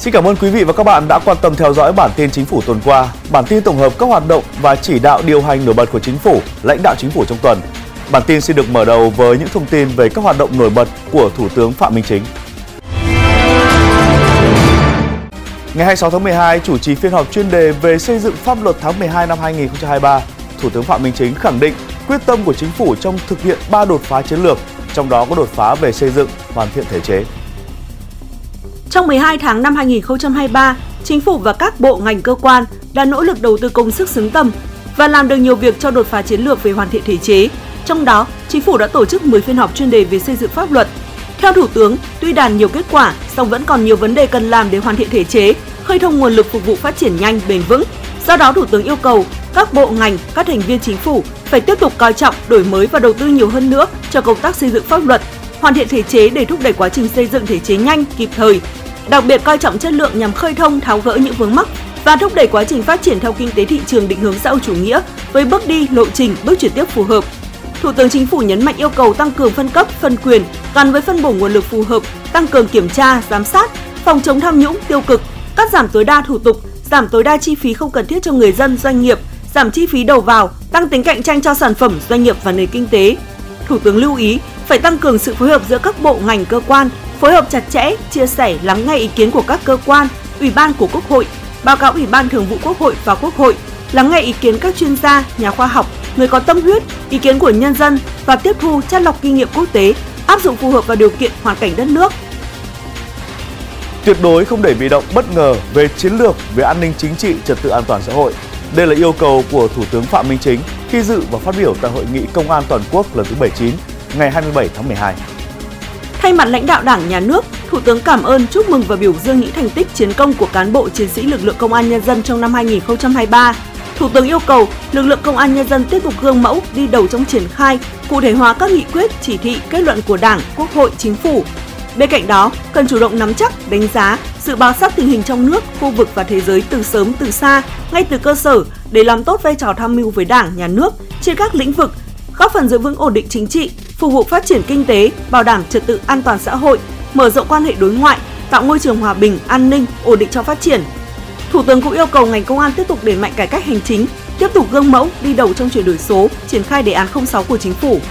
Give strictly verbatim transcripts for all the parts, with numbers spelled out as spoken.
Xin cảm ơn quý vị và các bạn đã quan tâm theo dõi bản tin Chính phủ tuần qua. Bản tin tổng hợp các hoạt động và chỉ đạo điều hành nổi bật của Chính phủ, lãnh đạo Chính phủ trong tuần. Bản tin xin được mở đầu với những thông tin về các hoạt động nổi bật của Thủ tướng Phạm Minh Chính. Ngày hai mươi sáu tháng mười hai, chủ trì phiên họp chuyên đề về xây dựng pháp luật tháng mười hai năm hai nghìn không trăm hai mươi ba, Thủ tướng Phạm Minh Chính khẳng định quyết tâm của Chính phủ trong thực hiện ba đột phá chiến lược, trong đó có đột phá về xây dựng, hoàn thiện thể chế. Trong mười hai tháng năm hai nghìn không trăm hai mươi ba, Chính phủ và các bộ ngành cơ quan đã nỗ lực đầu tư công sức xứng tầm và làm được nhiều việc cho đột phá chiến lược về hoàn thiện thể chế. Trong đó, Chính phủ đã tổ chức mười phiên họp chuyên đề về xây dựng pháp luật. Theo Thủ tướng, tuy đạt nhiều kết quả, song vẫn còn nhiều vấn đề cần làm để hoàn thiện thể chế, khơi thông nguồn lực phục vụ phát triển nhanh, bền vững. Do đó, Thủ tướng yêu cầu các bộ ngành, các thành viên Chính phủ phải tiếp tục coi trọng, đổi mới và đầu tư nhiều hơn nữa cho công tác xây dựng pháp luật, hoàn thiện thể chế để thúc đẩy quá trình xây dựng thể chế nhanh, kịp thời. Đặc biệt coi trọng chất lượng nhằm khơi thông, tháo gỡ những vướng mắc và thúc đẩy quá trình phát triển theo kinh tế thị trường định hướng xã hội chủ nghĩa với bước đi, lộ trình, bước chuyển tiếp phù hợp. Thủ tướng Chính phủ nhấn mạnh yêu cầu tăng cường phân cấp, phân quyền gắn với phân bổ nguồn lực phù hợp, tăng cường kiểm tra, giám sát, phòng chống tham nhũng, tiêu cực, cắt giảm tối đa thủ tục, giảm tối đa chi phí không cần thiết cho người dân, doanh nghiệp, giảm chi phí đầu vào, tăng tính cạnh tranh cho sản phẩm, doanh nghiệp và nền kinh tế. Thủ tướng lưu ý phải tăng cường sự phối hợp giữa các bộ ngành cơ quan, phối hợp chặt chẽ, chia sẻ, lắng nghe ý kiến của các cơ quan, ủy ban của Quốc hội, báo cáo Ủy ban Thường vụ Quốc hội và Quốc hội, lắng nghe ý kiến các chuyên gia, nhà khoa học, người có tâm huyết, ý kiến của nhân dân và tiếp thu chắt lọc kinh nghiệm quốc tế, áp dụng phù hợp vào điều kiện hoàn cảnh đất nước. Tuyệt đối không để bị động bất ngờ về chiến lược, về an ninh chính trị, trật tự an toàn xã hội. Đây là yêu cầu của Thủ tướng Phạm Minh Chính khi dự và phát biểu tại Hội nghị Công an Toàn quốc lần thứ bảy mươi chín ngày hai mươi bảy tháng mười hai. Thay mặt lãnh đạo Đảng, Nhà nước, Thủ tướng cảm ơn, chúc mừng và biểu dương những thành tích chiến công của cán bộ chiến sĩ lực lượng Công an Nhân dân trong năm hai nghìn không trăm hai mươi ba. Thủ tướng yêu cầu lực lượng Công an Nhân dân tiếp tục gương mẫu, đi đầu trong triển khai, cụ thể hóa các nghị quyết, chỉ thị, kết luận của Đảng, Quốc hội, Chính phủ. Bên cạnh đó, cần chủ động nắm chắc, đánh giá, dự báo sát tình hình trong nước, khu vực và thế giới từ sớm từ xa, ngay từ cơ sở để làm tốt vai trò tham mưu với Đảng, Nhà nước trên các lĩnh vực, góp phần giữ vững ổn định chính trị, phục vụ phát triển kinh tế, bảo đảm trật tự an toàn xã hội, mở rộng quan hệ đối ngoại, tạo môi trường hòa bình, an ninh, ổn định cho phát triển. Thủ tướng cũng yêu cầu ngành công an tiếp tục đẩy mạnh cải cách hành chính, tiếp tục gương mẫu, đi đầu trong chuyển đổi số, triển khai đề án không sáu của Chính phủ.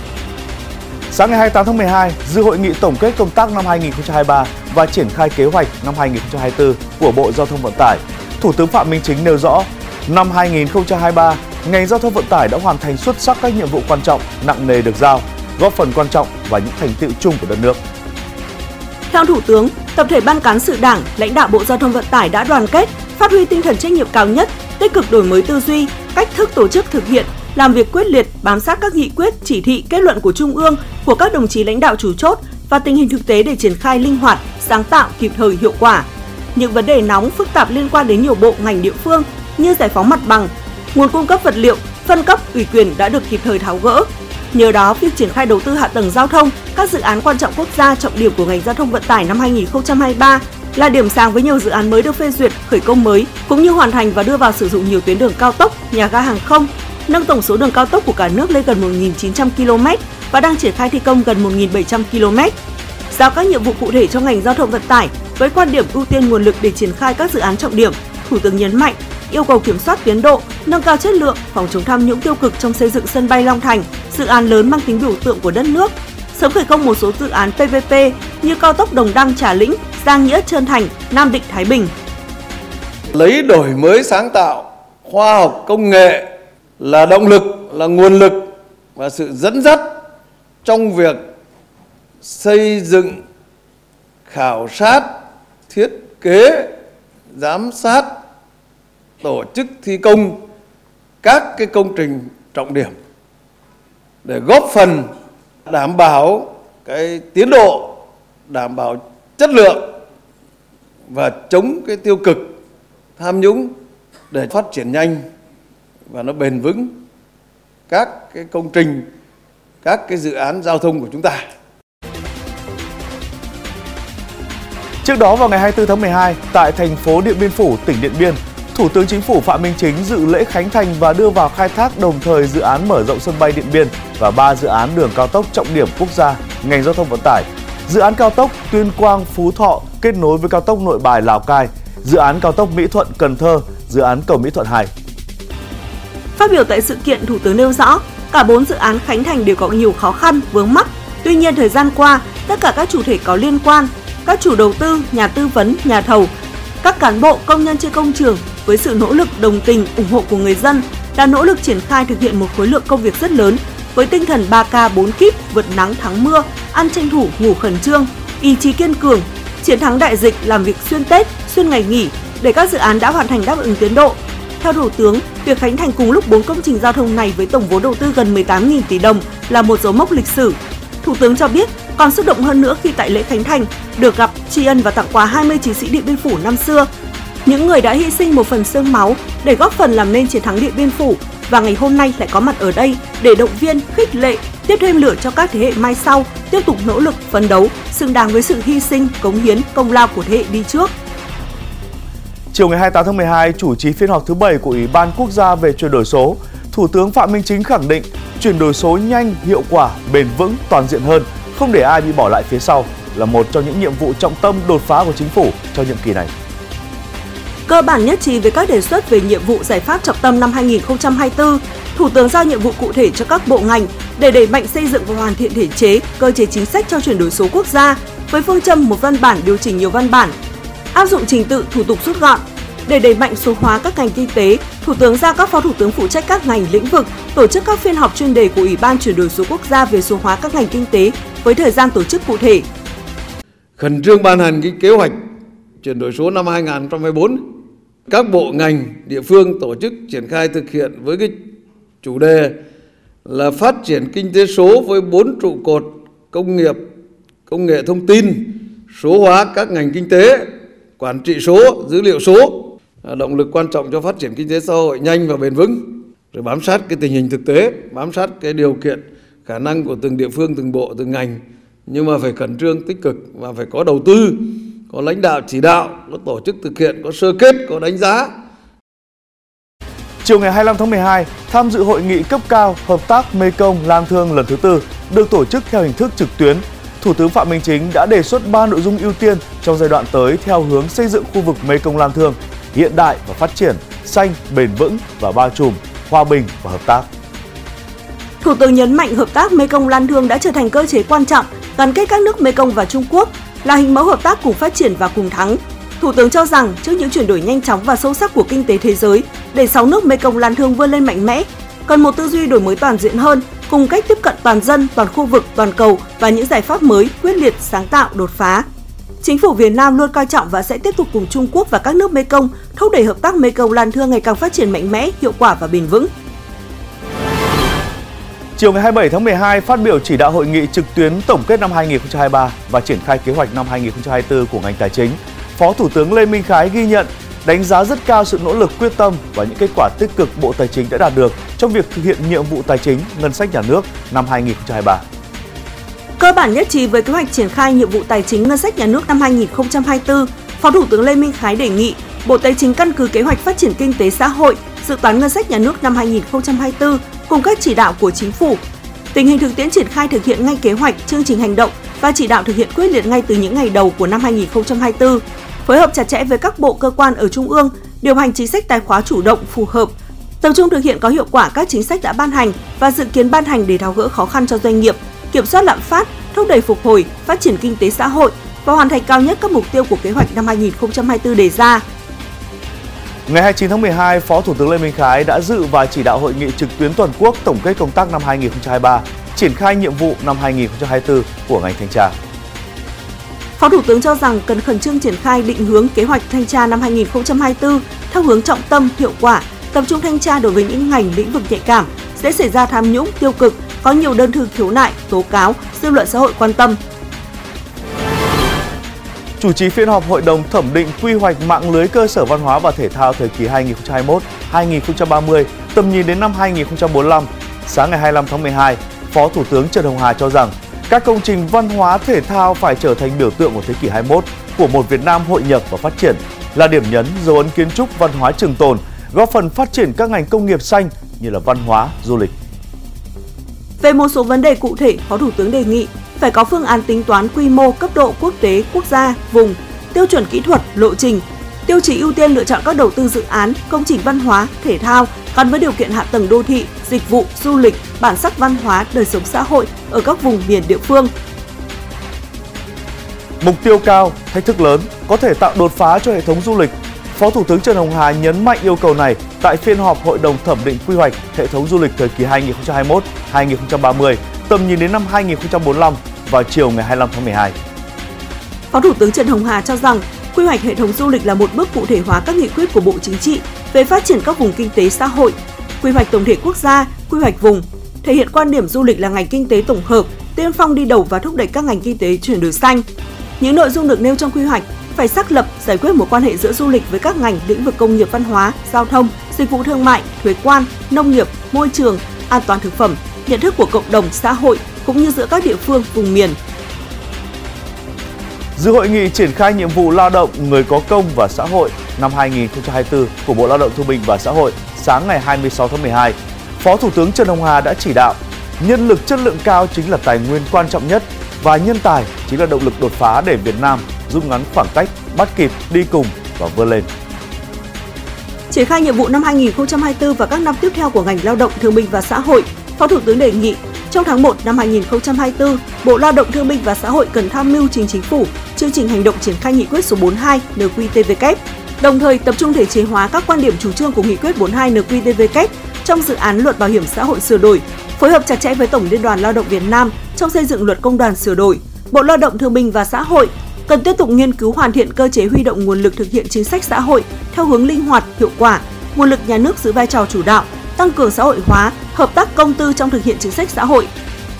Sáng ngày hai mươi tám tháng mười hai, dự hội nghị tổng kết công tác năm hai nghìn không trăm hai mươi ba và triển khai kế hoạch năm hai nghìn không trăm hai mươi tư của Bộ Giao thông Vận tải, Thủ tướng Phạm Minh Chính nêu rõ, năm hai nghìn không trăm hai mươi ba, ngành giao thông vận tải đã hoàn thành xuất sắc các nhiệm vụ quan trọng, nặng nề được giao, góp phần quan trọng vào những thành tựu chung của đất nước. Theo Thủ tướng, tập thể Ban cán sự Đảng, lãnh đạo Bộ Giao thông Vận tải đã đoàn kết, phát huy tinh thần trách nhiệm cao nhất, tích cực đổi mới tư duy, cách thức tổ chức thực hiện, làm việc quyết liệt, bám sát các nghị quyết, chỉ thị, kết luận của Trung ương, của các đồng chí lãnh đạo chủ chốt và tình hình thực tế để triển khai linh hoạt, sáng tạo, kịp thời, hiệu quả. Những vấn đề nóng, phức tạp liên quan đến nhiều bộ ngành địa phương như giải phóng mặt bằng, nguồn cung cấp vật liệu, phân cấp, ủy quyền đã được kịp thời tháo gỡ. Nhờ đó, việc triển khai đầu tư hạ tầng giao thông, các dự án quan trọng quốc gia trọng điểm của ngành giao thông vận tải năm hai nghìn không trăm hai mươi ba là điểm sáng với nhiều dự án mới được phê duyệt, khởi công mới, cũng như hoàn thành và đưa vào sử dụng nhiều tuyến đường cao tốc, nhà ga hàng không, nâng tổng số đường cao tốc của cả nước lên gần một nghìn chín trăm ki lô mét và đang triển khai thi công gần một nghìn bảy trăm ki lô mét. Giao các nhiệm vụ cụ thể cho ngành giao thông vận tải với quan điểm ưu tiên nguồn lực để triển khai các dự án trọng điểm, Thủ tướng nhấn mạnh yêu cầu kiểm soát tiến độ, nâng cao chất lượng, phòng chống tham nhũng tiêu cực trong xây dựng sân bay Long Thành, dự án lớn mang tính biểu tượng của đất nước, sớm khởi công một số dự án pê pê pê như cao tốc Đồng Đăng - Trà Lĩnh, Giang Nghĩa - Trơn Thành, Nam Định - Thái Bình. Lấy đổi mới sáng tạo, khoa học công nghệ là động lực, là nguồn lực và sự dẫn dắt trong việc xây dựng, khảo sát, thiết kế, giám sát, tổ chức thi công các cái công trình trọng điểm để góp phần đảm bảo cái tiến độ, đảm bảo chất lượng và chống cái tiêu cực, tham nhũng để phát triển nhanh và nó bền vững các cái công trình, các cái dự án giao thông của chúng ta. Trước đó vào ngày hai mươi tư tháng mười hai, tại thành phố Điện Biên Phủ, tỉnh Điện Biên, Thủ tướng Chính phủ Phạm Minh Chính dự lễ khánh thành và đưa vào khai thác đồng thời dự án mở rộng sân bay Điện Biên và ba dự án đường cao tốc trọng điểm quốc gia ngành giao thông vận tải. Dự án cao tốc Tuyên Quang - Phú Thọ kết nối với cao tốc Nội Bài - Lào Cai, dự án cao tốc Mỹ Thuận - Cần Thơ, dự án cầu Mỹ Thuận hai. Phát biểu tại sự kiện, Thủ tướng nêu rõ, cả bốn dự án khánh thành đều có nhiều khó khăn, vướng mắc. Tuy nhiên, thời gian qua, tất cả các chủ thể có liên quan, các chủ đầu tư, nhà tư vấn, nhà thầu, các cán bộ, công nhân trên công trường với sự nỗ lực, đồng tình, ủng hộ của người dân đã nỗ lực triển khai thực hiện một khối lượng công việc rất lớn với tinh thần ba K bốn kíp, vượt nắng thắng mưa, ăn tranh thủ, ngủ khẩn trương, ý chí kiên cường, chiến thắng đại dịch, làm việc xuyên Tết, xuyên ngày nghỉ để các dự án đã hoàn thành đáp ứng tiến độ. Theo Thủ tướng, việc khánh thành cùng lúc bốn công trình giao thông này với tổng vốn đầu tư gần mười tám nghìn tỷ đồng là một dấu mốc lịch sử. Thủ tướng cho biết còn xúc động hơn nữa khi tại lễ khánh thành được gặp, tri ân và tặng quà hai mươi chiến sĩ Điện Biên Phủ năm xưa, những người đã hy sinh một phần xương máu để góp phần làm nên chiến thắng Điện Biên Phủ và ngày hôm nay lại có mặt ở đây để động viên, khích lệ, tiếp thêm lửa cho các thế hệ mai sau tiếp tục nỗ lực phấn đấu, xứng đáng với sự hy sinh, cống hiến, công lao của thế hệ đi trước. Chiều ngày hai mươi tám tháng mười hai, chủ trì phiên họp thứ bảy của Ủy ban Quốc gia về chuyển đổi số, Thủ tướng Phạm Minh Chính khẳng định chuyển đổi số nhanh, hiệu quả, bền vững, toàn diện hơn, không để ai bị bỏ lại phía sau là một trong những nhiệm vụ trọng tâm đột phá của Chính phủ cho nhiệm kỳ này. Cơ bản nhất trí với các đề xuất về nhiệm vụ giải pháp trọng tâm năm hai nghìn không trăm hai mươi tư, Thủ tướng giao nhiệm vụ cụ thể cho các bộ ngành để đẩy mạnh xây dựng và hoàn thiện thể chế, cơ chế chính sách cho chuyển đổi số quốc gia với phương châm một văn bản điều chỉnh nhiều văn bản, áp dụng trình tự thủ tục rút gọn. Để đẩy mạnh số hóa các ngành kinh tế, Thủ tướng giao các phó thủ tướng phụ trách các ngành lĩnh vực tổ chức các phiên họp chuyên đề của Ủy ban chuyển đổi số quốc gia về số hóa các ngành kinh tế với thời gian tổ chức cụ thể. Khẩn trương ban hành cái kế hoạch chuyển đổi số năm hai nghìn không trăm hai mươi tư. Các bộ ngành, địa phương tổ chức triển khai thực hiện với cái chủ đề là phát triển kinh tế số với bốn trụ cột: công nghiệp, công nghệ thông tin, số hóa các ngành kinh tế, quản trị số, dữ liệu số, động lực quan trọng cho phát triển kinh tế xã hội nhanh và bền vững. Rồi bám sát cái tình hình thực tế, bám sát cái điều kiện, khả năng của từng địa phương, từng bộ, từng ngành, nhưng mà phải khẩn trương, tích cực và phải có đầu tư, có lãnh đạo chỉ đạo, có tổ chức thực hiện, có sơ kết, có đánh giá. Chiều ngày hai mươi lăm tháng mười hai, tham dự hội nghị cấp cao hợp tác Mekong Lan Thương lần thứ tư được tổ chức theo hình thức trực tuyến. Thủ tướng Phạm Minh Chính đã đề xuất ba nội dung ưu tiên trong giai đoạn tới theo hướng xây dựng khu vực Mekong Lan Thương hiện đại và phát triển, xanh, bền vững và bao trùm, hòa bình và hợp tác. Thủ tướng nhấn mạnh hợp tác Mekong Lan Thương đã trở thành cơ chế quan trọng gắn kết các nước Mekong và Trung Quốc, là hình mẫu hợp tác cùng phát triển và cùng thắng. Thủ tướng cho rằng trước những chuyển đổi nhanh chóng và sâu sắc của kinh tế thế giới, để sáu nước Mekong Lan Thương vươn lên mạnh mẽ, cần một tư duy đổi mới toàn diện hơn, cùng cách tiếp cận toàn dân, toàn khu vực, toàn cầu và những giải pháp mới, quyết liệt, sáng tạo, đột phá. Chính phủ Việt Nam luôn coi trọng và sẽ tiếp tục cùng Trung Quốc và các nước Mekong thúc đẩy hợp tác Mekong Lan Thương ngày càng phát triển mạnh mẽ, hiệu quả và bền vững. Chiều ngày hai mươi bảy tháng mười hai, phát biểu chỉ đạo hội nghị trực tuyến tổng kết năm hai nghìn không trăm hai mươi ba và triển khai kế hoạch năm hai nghìn không trăm hai mươi tư của ngành tài chính, Phó Thủ tướng Lê Minh Khái ghi nhận, đánh giá rất cao sự nỗ lực, quyết tâm và những kết quả tích cực Bộ Tài chính đã đạt được trong việc thực hiện nhiệm vụ tài chính, ngân sách nhà nước năm hai nghìn không trăm hai mươi ba. Cơ bản nhất trí với kế hoạch triển khai nhiệm vụ tài chính ngân sách nhà nước năm hai nghìn không trăm hai mươi tư, Phó Thủ tướng Lê Minh Khái đề nghị Bộ Tài chính căn cứ kế hoạch phát triển kinh tế xã hội, dự toán ngân sách nhà nước năm hai nghìn không trăm hai mươi tư cùng các chỉ đạo của Chính phủ, tình hình thực tiễn triển khai thực hiện ngay kế hoạch, chương trình hành động và chỉ đạo thực hiện quyết liệt ngay từ những ngày đầu của năm hai nghìn không trăm hai mươi tư, phối hợp chặt chẽ với các bộ cơ quan ở Trung ương, điều hành chính sách tài khóa chủ động, phù hợp, tập trung thực hiện có hiệu quả các chính sách đã ban hành và dự kiến ban hành để tháo gỡ khó khăn cho doanh nghiệp, kiểm soát lạm phát, thúc đẩy phục hồi, phát triển kinh tế xã hội và hoàn thành cao nhất các mục tiêu của kế hoạch năm hai nghìn không trăm hai mươi tư đề ra. Ngày hai mươi chín tháng mười hai, Phó Thủ tướng Lê Minh Khái đã dự và chỉ đạo hội nghị trực tuyến toàn quốc tổng kết công tác năm hai nghìn không trăm hai mươi ba, triển khai nhiệm vụ năm hai nghìn không trăm hai mươi tư của ngành thanh tra. Phó Thủ tướng cho rằng cần khẩn trương triển khai định hướng kế hoạch thanh tra năm hai nghìn không trăm hai mươi tư theo hướng trọng tâm, hiệu quả, tập trung thanh tra đối với những ngành lĩnh vực nhạy cảm, dễ xảy ra tham nhũng, tiêu cực, có nhiều đơn thư khiếu nại, tố cáo, dư luận xã hội quan tâm. Chủ trì phiên họp Hội đồng thẩm định quy hoạch mạng lưới cơ sở văn hóa và thể thao thời kỳ hai nghìn không trăm hai mươi mốt đến hai nghìn không trăm ba mươi, tầm nhìn đến năm hai nghìn không trăm bốn mươi lăm, sáng ngày hai mươi lăm tháng mười hai, Phó Thủ tướng Trần Hồng Hà cho rằng các công trình văn hóa thể thao phải trở thành biểu tượng của thế kỷ hai mươi mốt của một Việt Nam hội nhập và phát triển, là điểm nhấn, dấu ấn kiến trúc văn hóa trường tồn, góp phần phát triển các ngành công nghiệp xanh như là văn hóa, du lịch. Về một số vấn đề cụ thể, Phó Thủ tướng đề nghị phải có phương án tính toán quy mô, cấp độ quốc tế, quốc gia, vùng, tiêu chuẩn kỹ thuật, lộ trình, tiêu chí ưu tiên lựa chọn các đầu tư dự án, công trình văn hóa, thể thao gắn với điều kiện hạ tầng đô thị, dịch vụ, du lịch, bản sắc văn hóa, đời sống xã hội ở các vùng miền địa phương. Mục tiêu cao, thách thức lớn có thể tạo đột phá cho hệ thống du lịch. Phó Thủ tướng Trần Hồng Hà nhấn mạnh yêu cầu này tại phiên họp Hội đồng thẩm định quy hoạch hệ thống du lịch thời kỳ hai nghìn không trăm hai mươi mốt đến hai nghìn không trăm ba mươi, tầm nhìn đến năm hai nghìn không trăm bốn mươi lăm vào chiều ngày hai mươi lăm tháng mười hai. Phó Thủ tướng Trần Hồng Hà cho rằng quy hoạch hệ thống du lịch là một bước cụ thể hóa các nghị quyết của Bộ Chính trị về phát triển các vùng kinh tế xã hội, quy hoạch tổng thể quốc gia, quy hoạch vùng, thể hiện quan điểm du lịch là ngành kinh tế tổng hợp, tiên phong đi đầu và thúc đẩy các ngành kinh tế chuyển đổi xanh. Những nội dung được nêu trong quy hoạch phải xác lập, giải quyết mối quan hệ giữa du lịch với các ngành lĩnh vực công nghiệp văn hóa, giao thông, dịch vụ thương mại, thuế quan, nông nghiệp, môi trường, an toàn thực phẩm, nhận thức của cộng đồng xã hội cũng như giữa các địa phương vùng miền. Dự hội nghị triển khai nhiệm vụ lao động người có công và xã hội năm hai nghìn không trăm hai mươi tư của Bộ Lao động Thương binh và Xã hội sáng ngày hai mươi sáu tháng mười hai, Phó Thủ tướng Trần Hồng Hà đã chỉ đạo nhân lực chất lượng cao chính là tài nguyên quan trọng nhất và nhân tài chính là động lực đột phá để Việt Nam rút ngắn khoảng cách, bắt kịp, đi cùng và vươn lên. Triển khai nhiệm vụ năm hai nghìn không trăm hai mươi tư và các năm tiếp theo của ngành Lao động Thương binh và Xã hội, Phó Thủ tướng đề nghị trong tháng một năm hai nghìn không trăm hai mươi tư, Bộ Lao động Thương binh và Xã hội cần tham mưu trình Chính phủ chương trình hành động triển khai nghị quyết số bốn mươi hai N Q T V K, đồng thời tập trung thể chế hóa các quan điểm chủ trương của nghị quyết bốn mươi hai N Q T V K trong dự án Luật Bảo hiểm xã hội sửa đổi, phối hợp chặt chẽ với Tổng Liên đoàn Lao động Việt Nam trong xây dựng Luật Công đoàn sửa đổi. Bộ Lao động Thương binh và Xã hội cần tiếp tục nghiên cứu hoàn thiện cơ chế huy động nguồn lực thực hiện chính sách xã hội theo hướng linh hoạt, hiệu quả, nguồn lực nhà nước giữ vai trò chủ đạo, tăng cường xã hội hóa, hợp tác công tư trong thực hiện chính sách xã hội.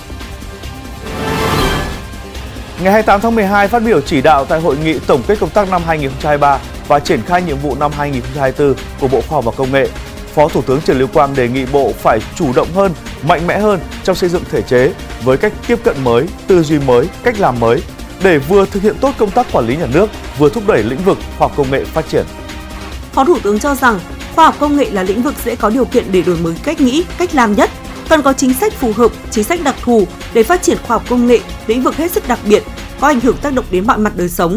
Ngày hai mươi tám tháng mười hai, phát biểu chỉ đạo tại hội nghị tổng kết công tác năm hai nghìn không trăm hai mươi ba và triển khai nhiệm vụ năm hai nghìn không trăm hai mươi tư của Bộ Khoa học và Công nghệ, Phó Thủ tướng Trần Lưu Quang đề nghị Bộ phải chủ động hơn, mạnh mẽ hơn trong xây dựng thể chế với cách tiếp cận mới, tư duy mới, cách làm mới để vừa thực hiện tốt công tác quản lý nhà nước, vừa thúc đẩy lĩnh vực khoa học công nghệ phát triển. Phó Thủ tướng cho rằng khoa học công nghệ là lĩnh vực dễ có điều kiện để đổi mới cách nghĩ, cách làm nhất, cần có chính sách phù hợp, chính sách đặc thù để phát triển khoa học công nghệ, lĩnh vực hết sức đặc biệt, có ảnh hưởng tác động đến mọi mặt đời sống.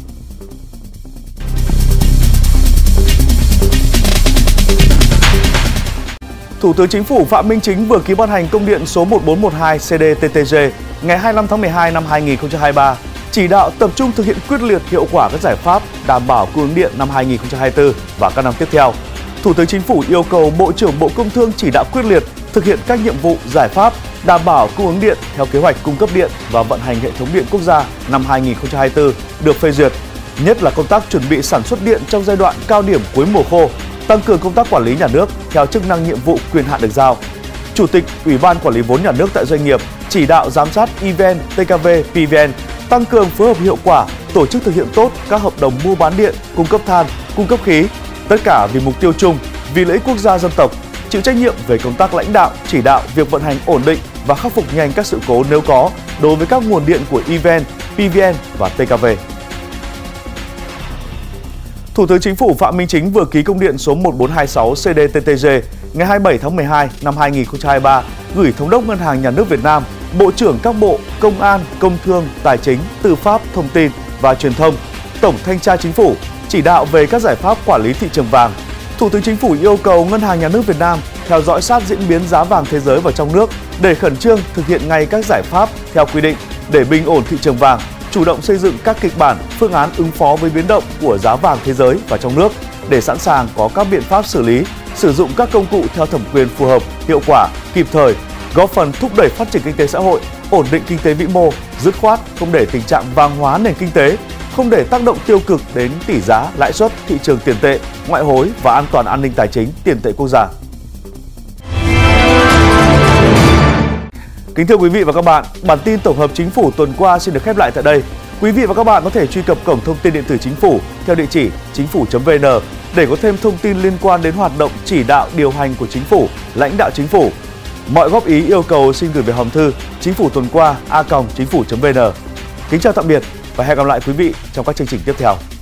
Thủ tướng Chính phủ Phạm Minh Chính vừa ký ban hành công điện số một bốn một hai C D T T G ngày hai mươi lăm tháng mười hai năm hai nghìn không trăm hai mươi ba, chỉ đạo tập trung thực hiện quyết liệt hiệu quả các giải pháp đảm bảo cung ứng điện năm hai nghìn không trăm hai mươi tư và các năm tiếp theo. Thủ tướng Chính phủ yêu cầu Bộ trưởng Bộ Công Thương chỉ đạo quyết liệt thực hiện các nhiệm vụ, giải pháp đảm bảo cung ứng điện theo kế hoạch cung cấp điện và vận hành hệ thống điện quốc gia năm hai nghìn không trăm hai mươi tư được phê duyệt, nhất là công tác chuẩn bị sản xuất điện trong giai đoạn cao điểm cuối mùa khô, tăng cường công tác quản lý nhà nước theo chức năng nhiệm vụ quyền hạn được giao. Chủ tịch Ủy ban Quản lý vốn nhà nước tại doanh nghiệp chỉ đạo giám sát e vê en, T K V, P V N tăng cường phối hợp hiệu quả, tổ chức thực hiện tốt các hợp đồng mua bán điện, cung cấp than, cung cấp khí, tất cả vì mục tiêu chung, vì lợi ích quốc gia dân tộc, chịu trách nhiệm về công tác lãnh đạo, chỉ đạo việc vận hành ổn định và khắc phục nhanh các sự cố nếu có đối với các nguồn điện của e vê en, P V N và T K V. Thủ tướng Chính phủ Phạm Minh Chính vừa ký công điện số một bốn hai sáu C D T T G ngày hai mươi bảy tháng mười hai năm hai nghìn không trăm hai mươi ba gửi Thống đốc Ngân hàng Nhà nước Việt Nam, Bộ trưởng các bộ Công an, Công thương, Tài chính, Tư pháp, Thông tin và Truyền thông, Tổng Thanh tra Chính phủ chỉ đạo về các giải pháp quản lý thị trường vàng. Thủ tướng Chính phủ yêu cầu Ngân hàng Nhà nước Việt Nam theo dõi sát diễn biến giá vàng thế giới và trong nước để khẩn trương thực hiện ngay các giải pháp theo quy định để bình ổn thị trường vàng, chủ động xây dựng các kịch bản, phương án ứng phó với biến động của giá vàng thế giới và trong nước để sẵn sàng có các biện pháp xử lý, sử dụng các công cụ theo thẩm quyền phù hợp, hiệu quả, kịp thời, góp phần thúc đẩy phát triển kinh tế xã hội, ổn định kinh tế vĩ mô, dứt khoát không để tình trạng vàng hóa nền kinh tế, không để tác động tiêu cực đến tỷ giá, lãi suất, thị trường tiền tệ, ngoại hối và an toàn an ninh tài chính, tiền tệ quốc gia. Kính thưa quý vị và các bạn, bản tin tổng hợp Chính phủ tuần qua xin được khép lại tại đây. Quý vị và các bạn có thể truy cập cổng thông tin điện tử Chính phủ theo địa chỉ chính phủ chấm vn để có thêm thông tin liên quan đến hoạt động chỉ đạo điều hành của Chính phủ, lãnh đạo Chính phủ. Mọi góp ý yêu cầu xin gửi về hòm thư chính phủ tuần qua a còng chính phủ chấm vn. Kính chào tạm biệt và hẹn gặp lại quý vị trong các chương trình tiếp theo.